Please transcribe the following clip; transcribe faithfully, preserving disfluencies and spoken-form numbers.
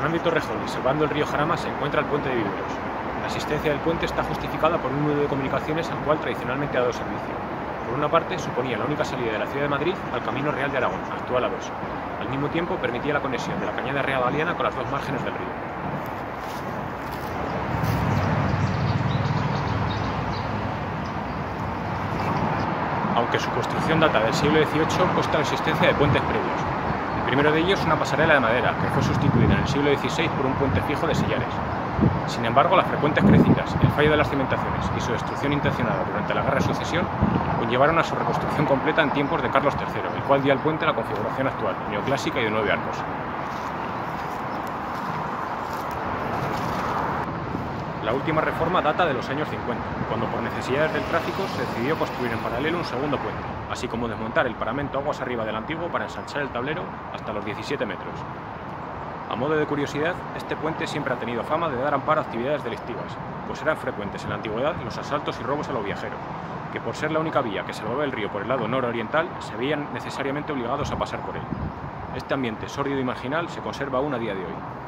Fernando y Torrejón y salvando el río Jarama se encuentra el puente de Viveros. La existencia del puente está justificada por un nudo de comunicaciones al cual tradicionalmente ha dado servicio. Por una parte, suponía la única salida de la ciudad de Madrid al Camino Real de Aragón, actual A dos. Al mismo tiempo, permitía la conexión de la Cañada Real Galiana con las dos márgenes del río. Aunque su construcción data del siglo dieciocho, consta la existencia de puentes previos. El primero de ellos, una pasarela de madera, que fue sustituida en el siglo dieciséis por un puente fijo de sillares. Sin embargo, las frecuentes crecidas, el fallo de las cimentaciones y su destrucción intencionada durante la Guerra de Sucesión conllevaron a su reconstrucción completa en tiempos de Carlos tercero, el cual dio al puente la configuración actual, neoclásica y de nueve arcos. La última reforma data de los años cincuenta, cuando por necesidades del tráfico se decidió construir en paralelo un segundo puente, así como desmontar el paramento aguas arriba del antiguo para ensanchar el tablero hasta los diecisiete metros. A modo de curiosidad, este puente siempre ha tenido fama de dar amparo a actividades delictivas, pues eran frecuentes en la antigüedad los asaltos y robos a los viajeros, que por ser la única vía que salvaba el río por el lado nororiental, se veían necesariamente obligados a pasar por él. Este ambiente sórdido y marginal se conserva aún a día de hoy.